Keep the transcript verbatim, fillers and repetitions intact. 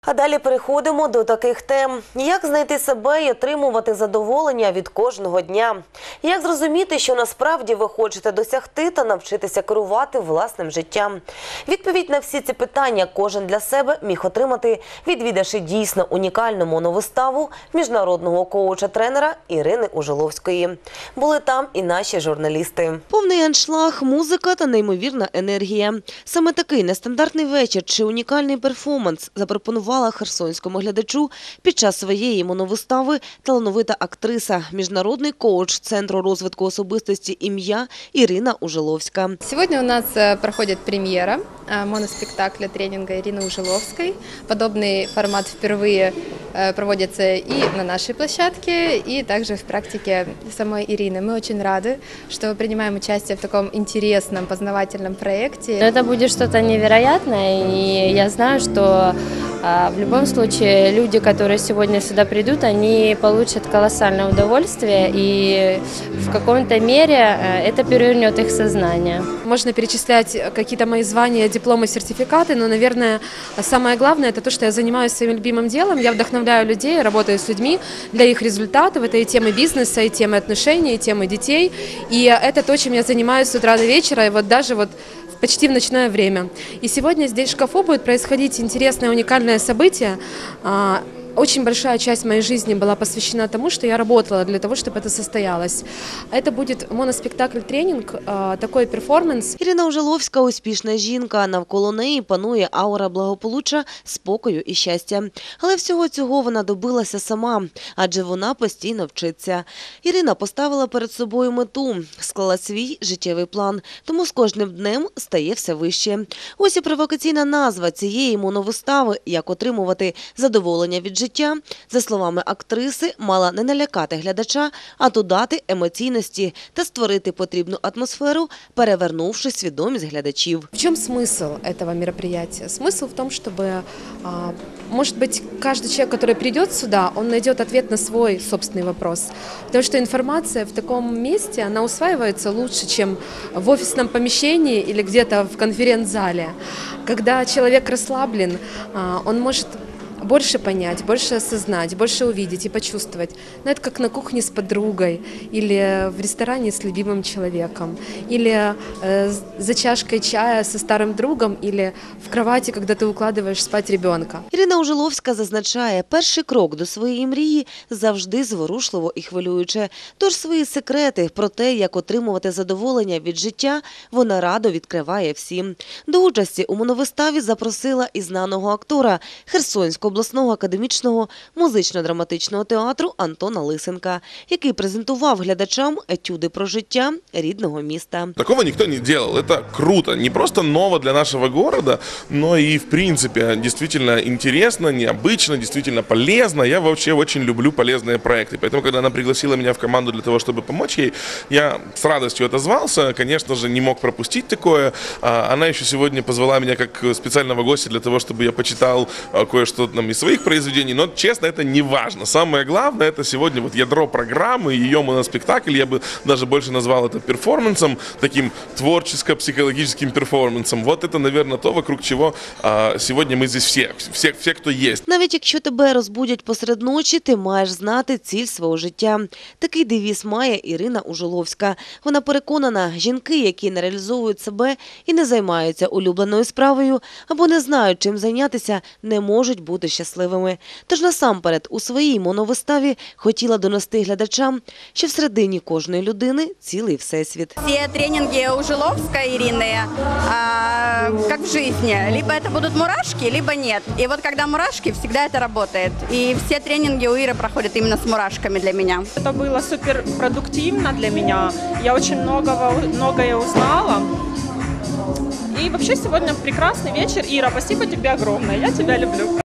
А далі переходимо до таких тем. Як знайти себе і отримувати задоволення від кожного дня? Як зрозуміти, що насправді ви хочете досягти та навчитися керувати власним життям? Відповідь на всі ці питання кожен для себе міг отримати, відвідавши дійсно унікальну моновиставу міжнародного коуча-тренера Ірини Ужиловської. Були там і наші журналісти. Повний аншлаг, музика та неймовірна енергія. Саме такий нестандартний вечір чи унікальний перформанс запропонував херсонському глядачу під час своєї моновистави талановита актриса, міжнародний коуч Центру розвитку особистості «Ім'я» Ірина Ужиловська. Сегодня у нас проходит премьера моноспектакля тренинга Ирины Ужиловской. Подобный формат впервые проводится и на нашей площадке, и также в практике самой Ирины. Мы очень рады, что принимаем участие в таком интересном, познавательном проекте. Это будет что-то невероятное, и я знаю, что в любом случае люди, которые сегодня сюда придут, они получат колоссальное удовольствие, и в каком-то мере это перевернет их сознание. Можно перечислять какие-то мои звания, дипломы, сертификаты, но, наверное, самое главное – это то, что я занимаюсь своим любимым делом. Я вдохновляю людей, работаю с людьми для их результатов. Это и темы бизнеса, и темы отношений, и темы детей. И это то, чем я занимаюсь с утра до вечера, и вот даже вот почти в ночное время. И сегодня здесь в шкафу будет происходить интересное, уникальное событие. Очень большая часть моей жизни была посвящена тому, что я работала для того, чтобы это состоялось. Это будет моноспектакль-тренинг, такой перформанс. Ірина Ужиловська – успішна жінка. Навколо неї панує аура благополуччя, спокою і щастя. Але всього цього вона добилася сама, адже вона постійно вчиться. Ірина поставила перед собою мету, склала свій життєвий план, тому з кожним днем стає все вище. Ось і провокаційна назва цієї моновистави «Як отримувати задоволення від життя». Життя, за словами актриси, мала не налякати глядача, а додати емоційності та створити потрібну атмосферу, перевернувши свідомість глядачів. В чем смысл этого мероприятия? Смысл в том, чтобы, может быть, каждый человек, который придет сюда, он найдет ответ на свой собственный вопрос. Потому что информация в таком месте, она усваивается лучше, чем в офисном помещении или где-то в конференц-зале. Когда человек расслаблен, он может больше понять, больше осознать, больше увидеть и почувствовать. Но это как на кухне с подругой, или в ресторане с любимым человеком, или э, за чашкой чая со старым другом, или в кровати, когда ты укладываешь спать ребенка. Ірина Ужиловська зазначає, перший крок до своєї мрії завжди зворушливо і хвилююче. Тож свої секрети про те, як отримувати задоволення від життя, вона радо відкриває всім. До участі у моновиставі запросила і знаного актора Херсонського обласного академічного музично-драматичного театру Антона Лисенка, який презентував глядачам етюди про життя рідного міста. Такого никто не делал. Это круто. Не просто ново для нашего города, но и, в принципе, действительно интересно, необычно, действительно полезно. Я вообще очень люблю полезные проекты. Поэтому, когда она пригласила меня в команду для того, чтобы помочь ей, я с радостью отозвался. Конечно же, не мог пропустить такое. Она еще сегодня позвала меня как специального гостя для того, чтобы я почитал кое-что там из своих произведений, но, честно, это не важно. Самое главное, это сегодня вот ядро программы, ее моноспектакль, я бы даже больше назвал это перформансом, таким творческо-психологическим перформансом. Вот это, наверное, то, вокруг чего а, сегодня мы здесь все, все, все, кто есть. Навіть якщо тебе розбудять посеред ночі, ти маєш знати ціль свого життя. Такий девіз має Ірина Ужиловська. Вона переконана, жінки, які не реалізовують себе і не займаються улюбленою справою, або не знають, чим зайнятися, не можуть бути щасливими. Тож насамперед у своїй моновиставі хотіла донести глядачам, що всередині кожної людини цілий всесвіт. Все тренинги Ужиловской Ирины, а, как в жизни, либо это будут мурашки, либо нет. И вот когда мурашки, всегда это работает. И все тренинги у Иры проходят именно с мурашками для меня. Это было супер продуктивно для меня. Я очень многого, многое узнала. И вообще сегодня прекрасный вечер. Ира, спасибо тебе огромное. Я тебя люблю.